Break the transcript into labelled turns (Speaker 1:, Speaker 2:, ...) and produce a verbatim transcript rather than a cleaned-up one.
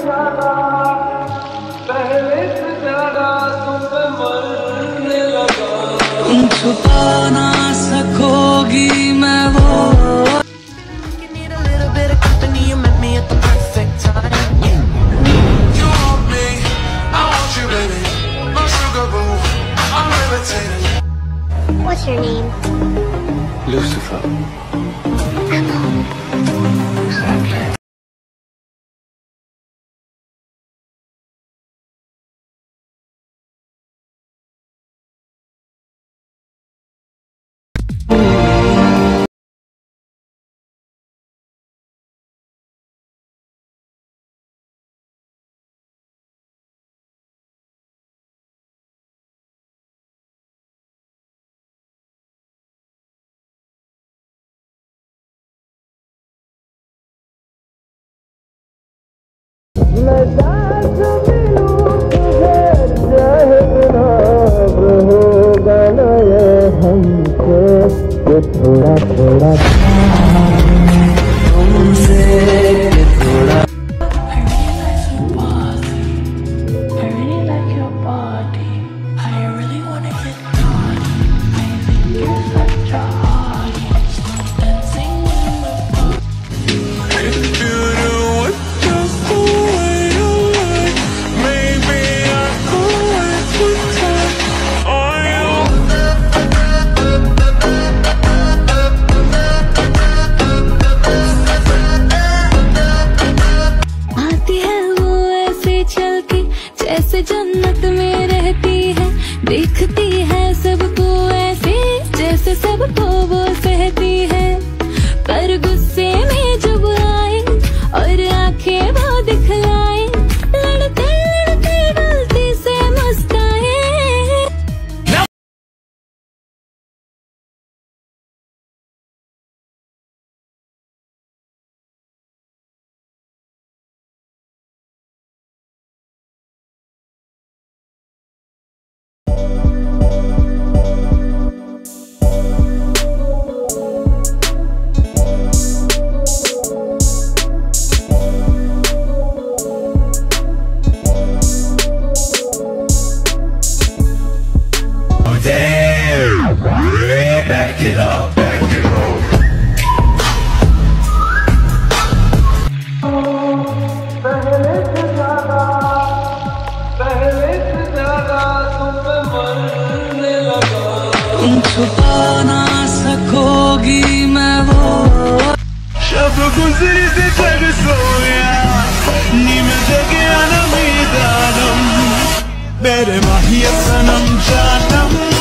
Speaker 1: छुपा ना सकोगी मैं वो।
Speaker 2: What's your name?
Speaker 3: Lucifer.
Speaker 2: Exactly.
Speaker 1: मैं साथ मिलूं तुझे चाहे बिना होगा न ये हमसे ये थोड़ा थोड़ा तुमसे ये थोड़ा।
Speaker 4: I really like your body. I really wanna get naughty. I think you're such a hottie. Dancing in the park.
Speaker 3: If you do it just the way you like, maybe I could wait with time on you.
Speaker 4: आती है वो ऐसे चल के जैसे जन्नत में रहती है। देखती है सबको ऐसे जैसे सबको वो सहती है। पर गुस्से में जब आए और आंखें वो दिखलाए, लड़ते लड़ते गलती से मुस्काए।
Speaker 3: Damn, back it up, back it up.
Speaker 1: पहले से ज्यादा पहले से ज्यादा तुम पे मरने लगा। तुम छुपा ना सकोगी मैं वो।
Speaker 3: शब गुजरी से जग सोया नीम जगे अनमीदानम मेरे माहिया सनम जानम।